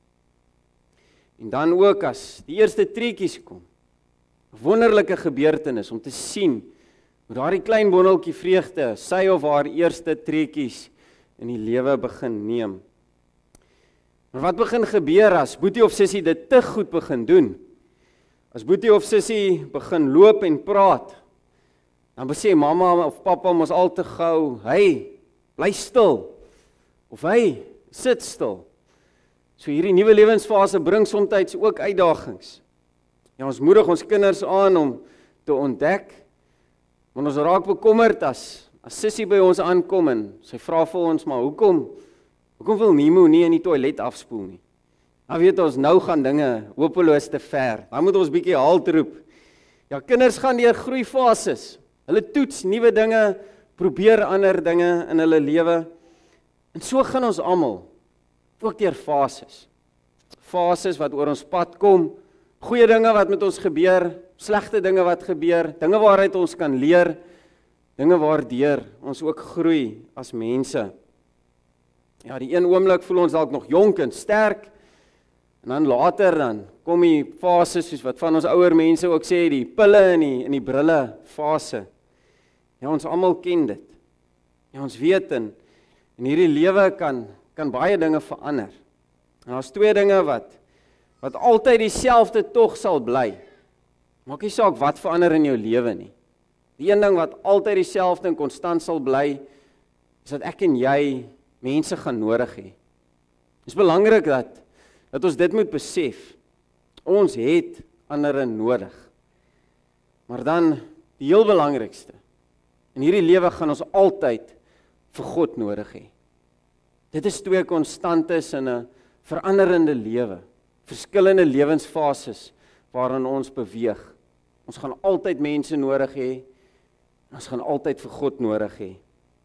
En dan ook as die eerste treetjies kom, 'n wonderlike gebeurtenis om te sien hoe daardie klein bondeltjie vreugde sy of haar eerste treetjies in die lewe begin neem. Maar wat begin gebeur as boetie of sussie dit te goed begin doen? As boetie of sussie begin loop en praat, dan besê mamma of pappa mos al te gou, hey, bly stil, of hey, sit stil. So hierdie nuwe lewensfase bring soms ook uitdagings. Ja, ons moedig ons kinders aan om te ontdek, want ons raak bekommerd as, as sussie by ons aankom en sy vra vir ons, maar hoekom, hoekom wil Nemo nie in die toilet afspoel nie? Dan weet ons, nou gaan dinge hopeloos te ver, dan moet ons bietjie halt roep. Ja, kinders gaan deur groeifases, hulle toets nuwe dinge, probeer ander dinge in hulle lewe, en so gaan ons almal, ook deur fases. Fases wat oor ons pad kom, goeie dinge wat met ons gebeur, slegte dinge wat gebeur, dinge waaruit ons kan leer, dinge waardeur ons ook groei as mense. Ja, die een oomblik voel ons dalk nog jonk en sterk, en dan later dan kom die fases soos wat van ons ouer mense ook sê, die pille en die, en die brille fase. Ja, ons almal ken dit. Ja, ons weet en En hierdie lewe kan kan baie dinge verander. En daar's twee dinge wat wat altyd dieselfde tog sal bly. Maak nie saak wat verander in jou lewe nie. Die een ding wat altyd dieselfde en konstant sal bly, is dat ek en jy mense gaan nodig hê. Dit is belangrik dat dat ons dit moet besef. Ons het ander nodig. Maar dan die heel belangrikste. In hierdie lewe gaan ons altyd vir God nodig hê. Dit is twee konstantes in 'n veranderende lewe. Verskillende lewensfases waarin ons beweeg. Ons gaan altyd mense nodig hê. Ons gaan altyd vir God nodig hê.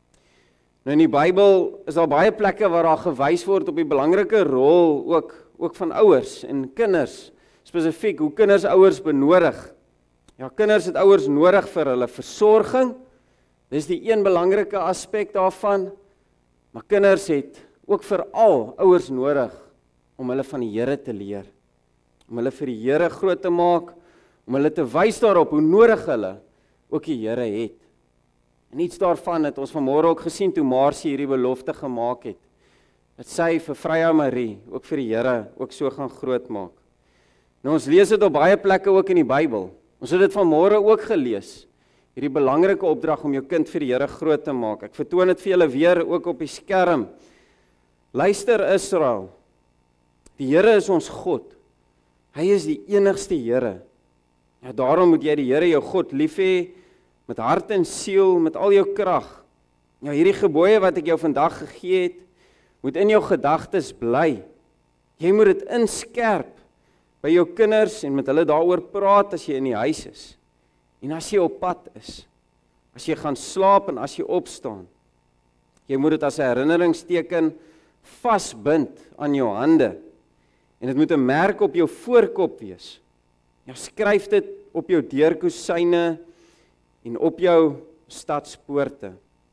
Nou in die Bybel is daar baie plekke waar daar gewys word op die belangrike rol ook ook van ouers en kinders. Spesifiek hoe kinders ouers benodig. Ja, kinders het ouers nodig vir hulle versorging. Dis die een belangrike aspek daarvan. Maar kinders het ook veral ouers nodig om hulle van die Here te leer. Om hulle vir die Here groot te maak, om hulle te wys daarop hoe nodig hulle ook die Here het. En iets daarvan het ons vanmôre ook gesien toe Marsie hierdie belofte gemaak het. Dat sy vir Vrye Marie ook vir die Here ook so gaan groot maak. Nou ons lees dit op baie plekke ook in die Bybel. Ons het dit vanmôre ook gelees. Hierdie belangrike opdrag om jou kind vir die Here groot te maak. Ek vertoon dit vir julle weer ook op die skerm. Luister Israel. Die Here is ons God. Hy is die enigste Here. Ja, daarom moet jy die Here jou God lief hê met hart en siel, met al jou krag. Ja, hierdie gebooie wat ek jou vandag gegee het, moet in jou gedagtes bly. Jy moet dit inskerp by jou kinders en met hulle daaroor praat as jy in die huis is. En as jy op pad is, as jy gaan slaap en as jy opstaan. Jy moet dit as 'n herinneringsteken vasbind aan jou hande. En dit moet 'n merk op jou voorkop wees. Ja, skryf dit op jou deurkosyne en op jou stadspoorte.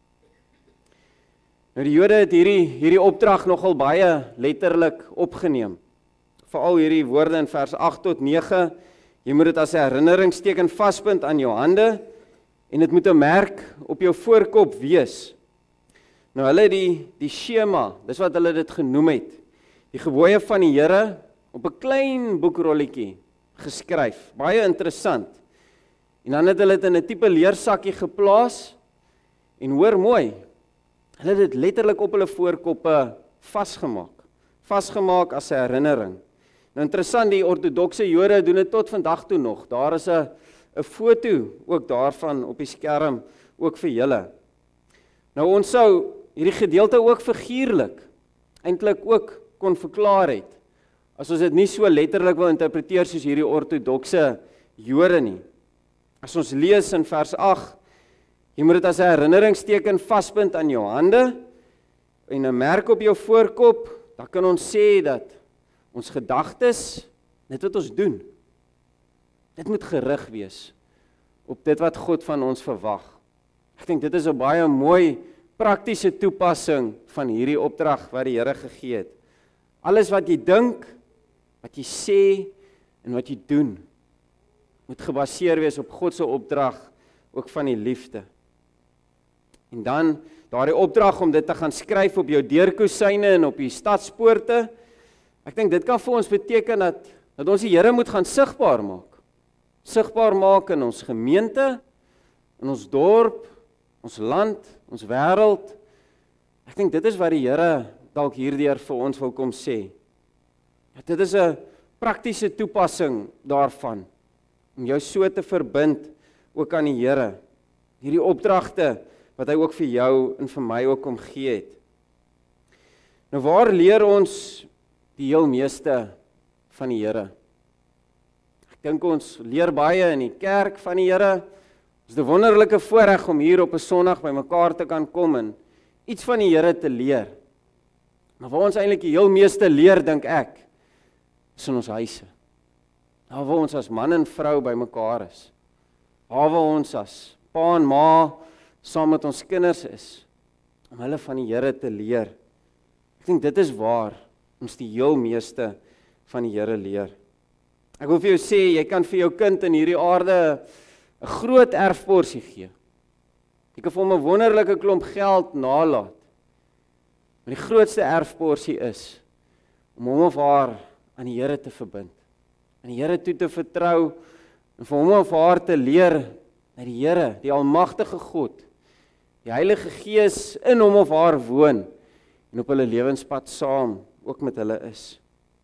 Nou die Jode het hierdie hierdie opdrag nogal baie letterlik opgeneem. Veral hierdie woorde in vers agt tot nege. Jy moet dit as 'n herinneringsteken vasbind aan jou hande en dit moet 'n merk op jou voorkop wees. Nou hulle die die skema, dis wat hulle dit genoem het. Die gebooie van die Here op 'n klein boekrolletjie geskryf. Baie interessant. En dan het hulle dit in 'n tipe leersakkie geplaas en hoor mooi. Hulle het dit letterlik op hulle voorkoppe vasgemaak. Vasgemaak as 'n herinnering. Nou interessant, die ortodokse Jode doen dit tot vandag toe nog. Daar is 'n 'n foto ook daarvan op die skerm ook vir julle. Nou ons sou hierdie gedeelte ook figuurlik eintlik ook kon verklaar het. As ons dit nie so letterlik wil interpreteer soos hierdie ortodokse Jode nie. As ons lees in vers agt, jy moet dit as 'n herinneringsteken vasbind aan jou hande en 'n merk op jou voorkop, dan kan ons sê dat ons gedagtes, net wat ons doen, dit moet gerig wees op dit wat God van ons verwag. Ek dink dit is 'n baie mooi praktiese toepassing van hierdie opdrag wat die Here gegee het. Alles wat jy dink, wat jy sê en wat jy doen, moet gebaseer wees op God se opdrag, ook van die liefde. En dan daardie opdrag om dit te gaan skryf op jou deurkosyne en op die stadspoorte. Ek dink dit kan vir ons beteken dat dat ons die Here moet gaan sigbaar maak. Sigbaar maak in ons gemeente, in ons dorp, ons land, ons wêreld. Ek dink dit is wat die Here dalk hierdeur vir ons wil kom sê. Ja, dit is 'n praktiese toepassing daarvan om jou so te verbind ook aan die Here. Hierdie opdragte wat hy ook vir jou en vir my ook kom gee het. Nou waar leer ons die heel meeste van die Here? Ek dink ons leer baie in die kerk van die Here. Dit is 'n wonderlike voorreg om hier op 'n Sondag by mekaar te kan kom en iets van die Here te leer. Maar waar ons eintlik die heel meeste leer, dink ek, is in ons huise. Daar waar ons as man en vrou by mekaar is. Daar waar ons as pa en ma saam met ons kinders is, om hulle van die Here te leer. Ek dink dit is waar ons die heel meeste van die Here leer. Ek wil vir jou sê, jy kan vir jou kind in hierdie aarde 'n groot erfporsie gee. Jy kan vir hom 'n wonderlike klomp geld nalat. Maar die grootste erfporsie is om hom of haar aan die Here te verbind, aan die Here toe te vertrou en vir hom of haar te leer dat die Here, die almagtige God, die Heilige Gees in hom of haar woon en op hulle lewenspad saam ook met hulle is.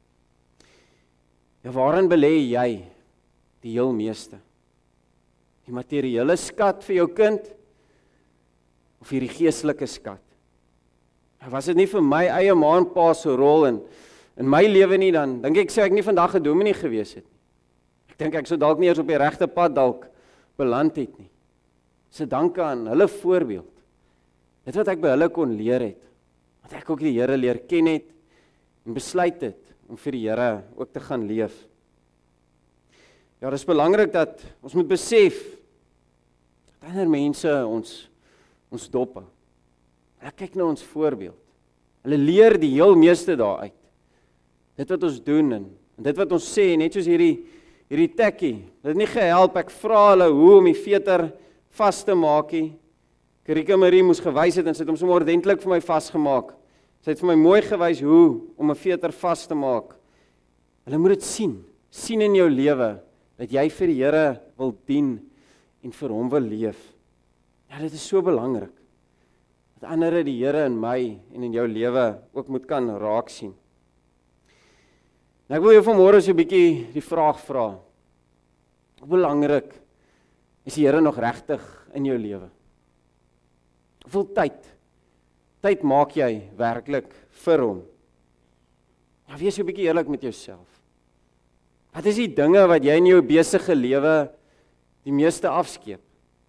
Ja, waarin belê jy die heel meeste? Die materiële skat vir jou kind of hierdie geestelike skat? Was dit nie vir my eie ma en pa se rol in in my lewe nie, dan dink ek sou ek nie vandag 'n dominee gewees het nie. Ek dink ek sou dalk nie eers op die regte pad dalk beland het nie. Se danke aan hulle voorbeeld. Dit wat ek by hulle kon leer het, wat ek ook die Here leer ken het en besluit het om vir die Here ook te gaan leef. Ja, dit is belangrik dat ons moet besef dat ander mense ons ons dop hou. Hulle kyk na ons voorbeeld. Hulle leer die heel meeste daaruit. Dit wat ons doen en, en dit wat ons sê, net soos hierdie hierdie tekkie, dit het nie gehelp. Ek vra hulle hoe om die veter vas te maak nie. Karika Marie moes gewys het en sy het hom sommer ordentlik vir my vasgemaak. Sy het vir my mooi gewys hoe om 'n veter vas te maak. Hulle moet dit sien, sien in jou lewe dat jy vir die Here wil dien en vir hom wil leef. Ja, dit is so belangrik dat ander die Here in my en in jou lewe ook moet kan raak sien. Nou ek wil jou vanmôre so 'n bietjie die vraag vra. Hoe belangrik is die Here nog regtig in jou lewe? Hoeveel tyd tyd maak jy werklik vir hom? Ja, wees so 'n bietjie eerlik met jouself. Wat is die dinge wat jy in jou besige lewe die meeste afskeep?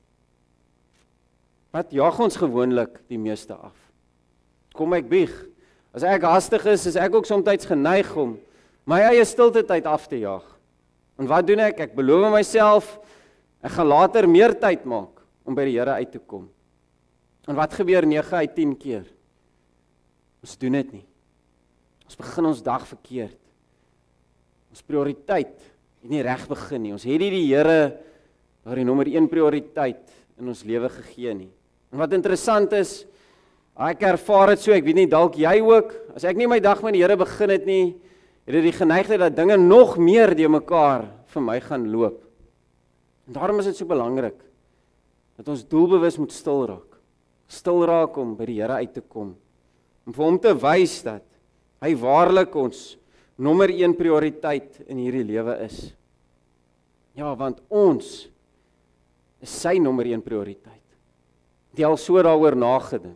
Wat jaag ons gewoonlik die meeste af? Kom ek bieg. As ek hastig is, is ek ook soms geneig om my eie stilte tyd af te jaag. En wat doen ek? Ek beloof myself, ek gaan later meer tyd maak om by die Here uit te kom. En wat gebeur nege uit tien keer? Ons doen dit nie. Ons begin ons dag verkeerd. Ons prioriteit het nie reg begin nie. Ons het nie die Here waar die nommer een prioriteit in ons lewe gegee nie. En wat interessant is, ek ervaar dit so, ek weet nie, dalk jy ook, as ek nie my dag met die Here begin het nie, het dit die geneigtheid dat dinge nog meer deur mekaar vir my gaan loop. En daarom is dit so belangrik, dat ons doelbewus moet stil raak. Stil raak om by die Here uit te kom. Om vir hom te wys dat hy waarlik ons nommer een prioriteit in hierdie lewe is. Ja, want ons is sy nommer een prioriteit. Het jy al so daaroor nagedink?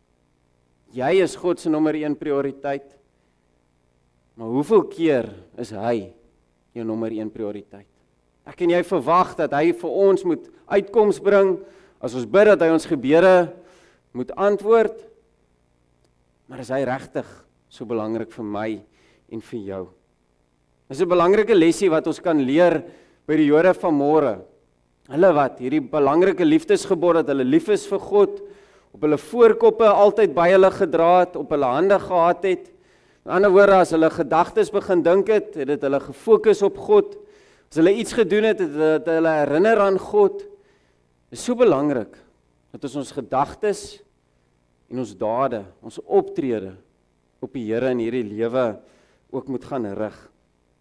Jy is God se nommer een prioriteit, maar hoeveel keer is hy jou nommer een prioriteit? Ek en jy verwag dat hy vir ons moet uitkoms bring, as ons bid dat hy ons gebede moet antwoord, maar is hy regtig so belangrik vir my en vir jou? Dis 'n belangrike lesie wat ons kan leer by die Jode van môre. Hulle wat hierdie belangrike liefdesgebod dat hulle lief is vir God, op hulle voorkoppe altyd by hulle gedra het, op hulle hande gehad het. In ander woorde, as hulle gedagtes begin dink het, het dit hulle gefokus op God. As hulle iets gedoen het, het dit hulle herinner aan God. Dit is so belangrik dat ons ons gedagtes en ons dade, ons optrede op die Here in hierdie lewe ook moet gaan rig.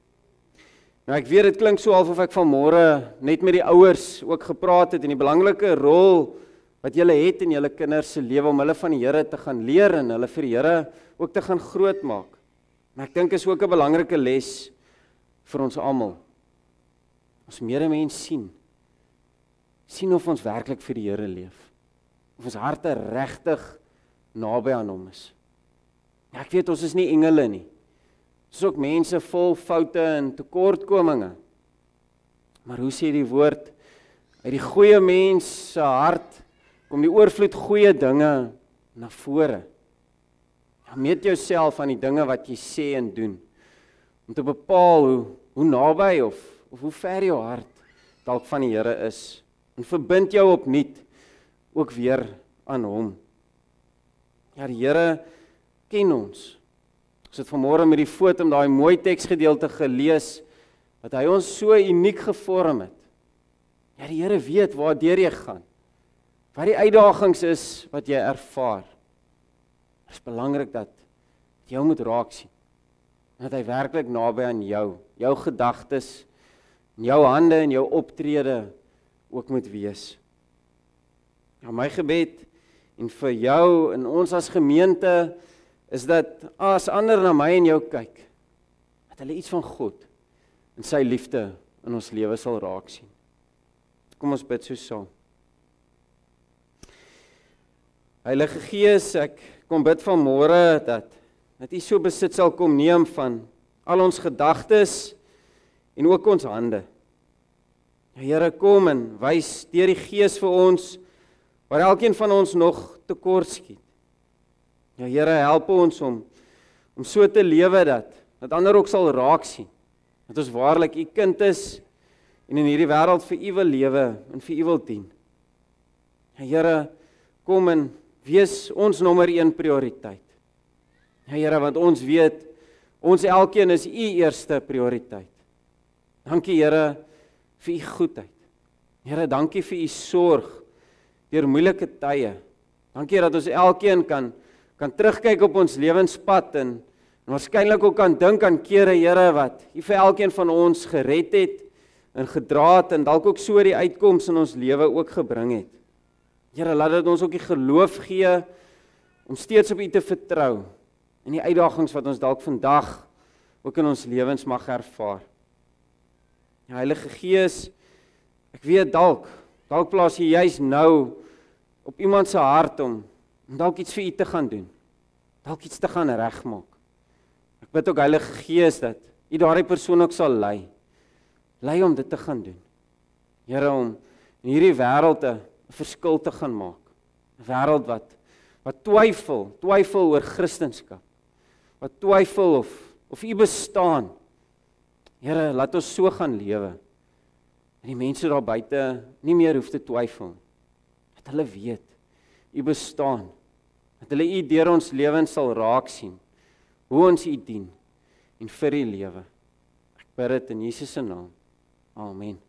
Nou ek weet dit klink so half of ek vanmôre net met die ouers ook gepraat het en die belangrike rol wat julle het in julle kinders se lewe om hulle van die Here te gaan leer en hulle vir die Here ook te gaan grootmaak. Maar ek dink is ook 'n belangrike les vir ons almal. Ons medemens sien. sien of ons werklik vir die Here leef. Of ons harte regtig naby aan hom is. Ja, ek weet ons is nie engele nie. Ons is ook mense vol foute en tekortkominge. Maar hoe sê die woord? Uit die goeie mens se hart kom die oorvloed goeie dinge na vore. Ja, meet jouself aan die dinge wat jy sê en doen. Om te bepaal hoe, hoe naby of, of hoe ver jou hart dalk van die Here is. En verbind jou opnuut ook weer aan hom. Ja, die Here ken ons. Ons het vanmôre met die foto daai mooi teksgedeelte gelees, dat hy ons so uniek gevorm het. Ja, die Here weet waar deur jy gaan. Wat die uitdagings is wat jy ervaar. Dit is belangrik dat jy moet raak sien. Dat hy werklik naby aan jou, jou gedagtes, en jou hande en jou optrede ook moet wees. Ja, my gebed en vir jou en ons as gemeente is dat as ander na my en jou kyk, dat hulle iets van God en sy liefde in ons lewe sal raak sien. Kom ons bid so saam. Heilige Gees, ek kom bid vanmôre dat dat U so besit sal kom neem van al ons gedagtes en ook ons hande. Ja, Here, kom en wys deur die Gees vir ons waar elkeen van ons nog tekort skiet. Ja, Here, help ons om om so te lewe dat dat ander ook sal raak sien. Dat ons waarlik U kind is en in hierdie wêreld vir U wil lewe en vir U wil dien. Ja, Here, kom en wees ons nommer een prioriteit. Ja, Here, want ons weet, ons elkeen is U eerste prioriteit. Dankie, Here, vir U goedheid. Here, dankie vir U sorg deur moeilike tye. Dankie dat ons elkeen kan kan terugkyk op ons lewenspad en, en waarskynlik ook kan dink aan kere, Here, wat U vir elkeen van ons gered het en gedra het en dalk ook so die uitkoms in ons lewe ook gebring het. Here, laat dit ons ook die geloof gee om steeds op U te vertrou en die uitdagings wat ons dalk vandag ook in ons lewens mag ervaar. Ja, Heilige Gees, ek weet dalk, dalk plaas jy juis nou op iemand se hart om, om dalk iets vir U te gaan doen, dalk iets te gaan regmaak. Ek bid ook Heilige Gees dat U daardie persoon ook sal lei, lei om dit te gaan doen. Here, om in hierdie wêreld 'n verskil te gaan maak. 'n Wêreld wat wat twyfel, twyfel oor Christendom. Wat twyfel of of U bestaan. Here, laat ons so gaan lewe. En die mense daar buite nie meer hoef te twyfel. Dat hulle weet U bestaan. Dat hulle U deur ons lewens sal raak sien. Hoe ons U dien en vir U lewe. Ek bid dit in Jesus se naam. Amen.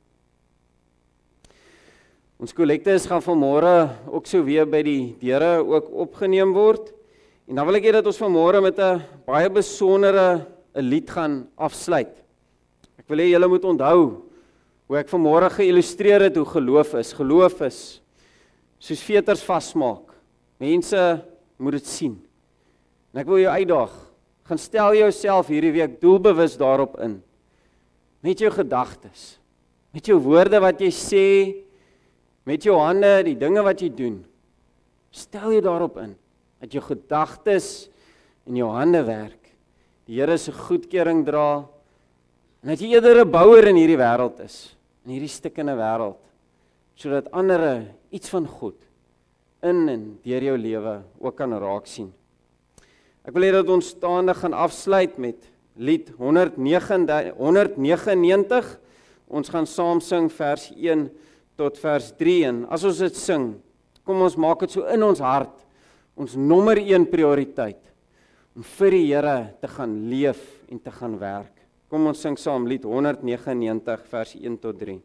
Ons kollektes gaan vanmôre ook so weer by die deure ook opgeneem word. En dan wil ek hê dat ons vanmôre met 'n baie besondere 'n lied gaan afsluit. Ek wil hê julle moet onthou hoe ek vanmôre geïllustreer het hoe geloof is. Geloof is soos veters vasmaak. Mense moet dit sien. En ek wil jou uitdaag. Gaan stel jouself hierdie week doelbewus daarop in. Met jou gedagtes, met jou woorde wat jy sê, met jou hande, die dinge wat jy doen. Stel jy daarop in dat jou gedagtes en jou hande werk. Die Here se goedkeuring dra en dat jy eerder 'n bouer in hierdie wêreld is, in hierdie stikkende wêreld, sodat ander iets van God in en deur jou lewe ook kan raak sien. Ek wil hê dat ons staande gaan afsluit met lied honderd negenennegentig. Ons gaan saam sing vers een tot vers drie en as ons dit sing, kom ons maak dit so in ons hart, ons nommer een prioriteit, om vir die Here te gaan leef en te gaan werk. Kom ons sing saam lied honderd negenennegentig vers een tot drie.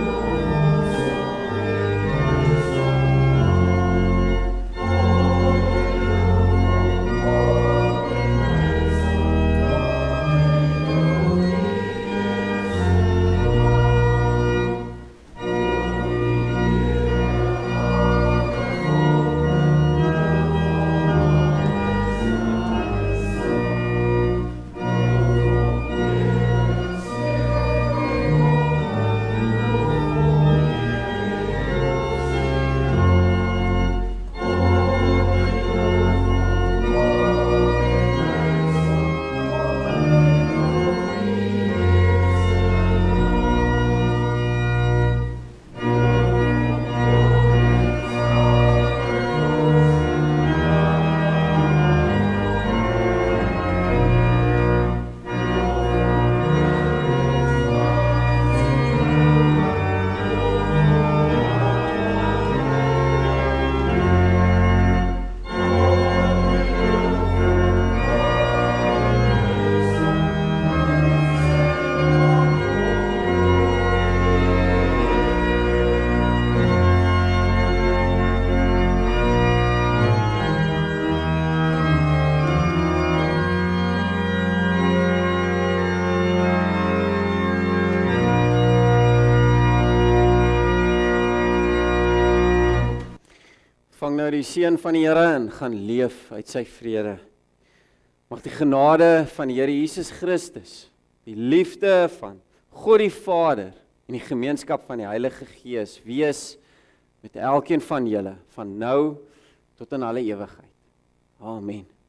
Oh ontvang nou die seën van die Here en gaan leef uit sy vrede. Mag die genade van die Here Jesus Christus, die liefde van God die Vader en die gemeenskap van die Heilige Gees wees met elkeen van julle, van nou tot in alle ewigheid. Amen.